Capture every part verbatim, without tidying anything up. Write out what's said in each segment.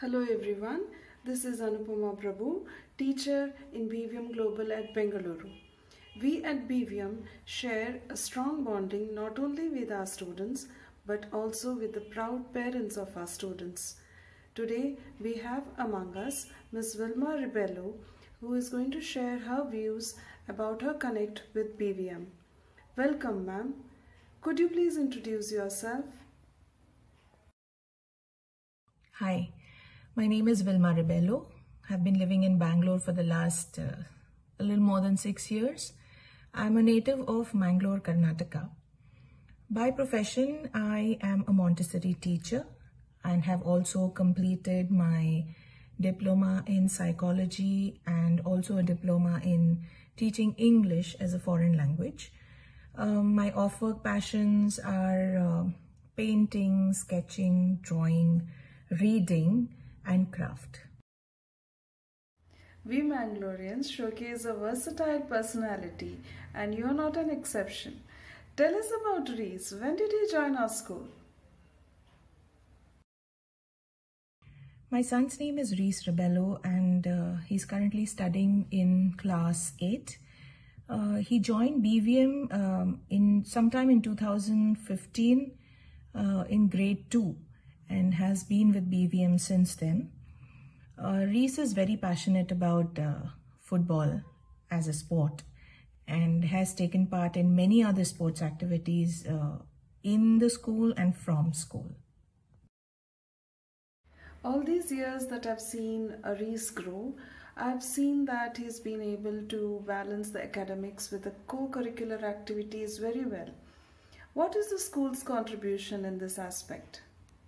Hello everyone, this is Anupama Prabhu, teacher in B V M Global at Bengaluru. We at B V M share a strong bonding not only with our students but also with the proud parents of our students. Today we have among us Miz Vilma Ribello, who is going to share her views about her connect with B V M. Welcome ma'am. Could you please introduce yourself? Hi. My name is Vilma Ribello. I've been living in Bangalore for the last uh, a little more than six years. I'm a native of Mangalore, Karnataka. By profession, I am a Montessori teacher and have also completed my diploma in psychology and also a diploma in teaching English as a foreign language. Um, my off-work passions are uh, painting, sketching, drawing, reading, and craft. We Mangaloreans showcase a versatile personality and you're not an exception. Tell us about Reese. When did he join our school? My son's name is Reese Ribello and uh, he's currently studying in class eight. Uh, he joined B V M um, in sometime in two thousand fifteen uh, in grade two and has been with B V M since then. Uh, Reese is very passionate about uh, football as a sport and has taken part in many other sports activities uh, in the school and from school. All these years that I've seen Reese grow, I've seen that he's been able to balance the academics with the co-curricular activities very well. What is the school's contribution in this aspect?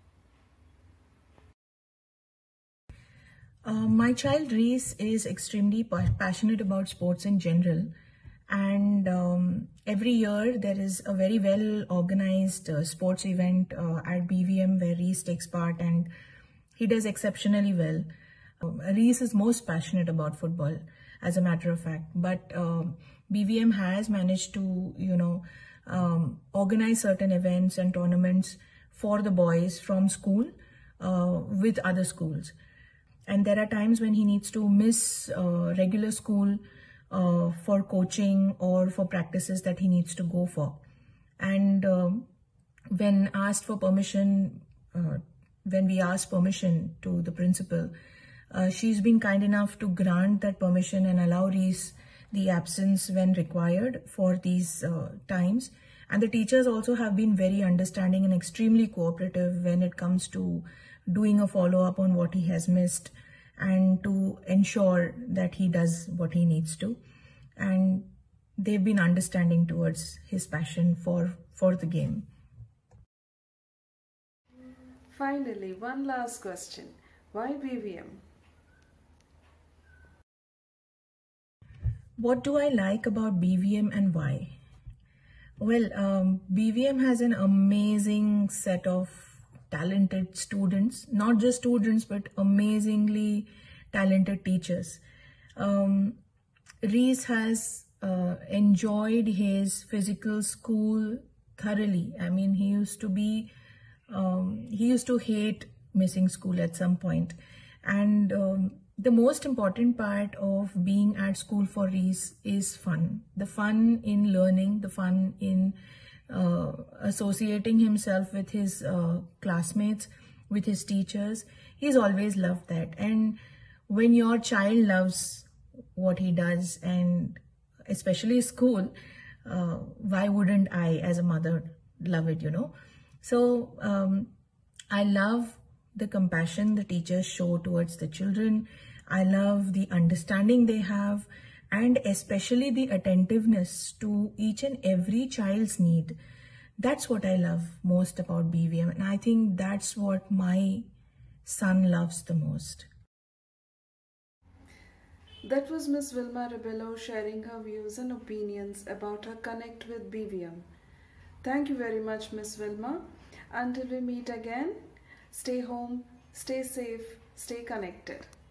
Uh, my child Reese is extremely passionate about sports in general, and um, every year there is a very well organized uh, sports event uh, at B V M where Reese takes part and he does exceptionally well. Um, Reese is most passionate about football, as a matter of fact, but uh, B V M has managed to, you know, um, organize certain events and tournaments for the boys from school uh, with other schools. And there are times when he needs to miss uh, regular school uh, for coaching or for practices that he needs to go for. And uh, when asked for permission, uh, when we asked permission to the principal, uh, she's been kind enough to grant that permission and allow Reese the absence when required for these uh, times. And the teachers also have been very understanding and extremely cooperative when it comes to doing a follow-up on what he has missed and to ensure that he does what he needs to. And they've been understanding towards his passion for, for the game. Finally, one last question. Why B V M? What do I like about B V M and why? Well, um, B V M has an amazing set of talented students, not just students, but amazingly talented teachers. Um, Reese has uh, enjoyed his physical school thoroughly. I mean, he used to be, um, he used to hate missing school at some point. And um, the most important part of being at school for Reese is fun. The fun in learning, the fun in Uh, associating himself with his uh, classmates, with his teachers. He's always loved that. And when your child loves what he does, and especially school, uh, why wouldn't I as a mother love it, you know? So um, I love the compassion the teachers show towards the children. I love the understanding they have, and especially the attentiveness to each and every child's need. That's what I love most about B V M, and I think that's what my son loves the most. That was Miz Vilma Ribello sharing her views and opinions about her connect with B V M. Thank you very much, Miz Vilma. Until we meet again, stay home, stay safe, stay connected.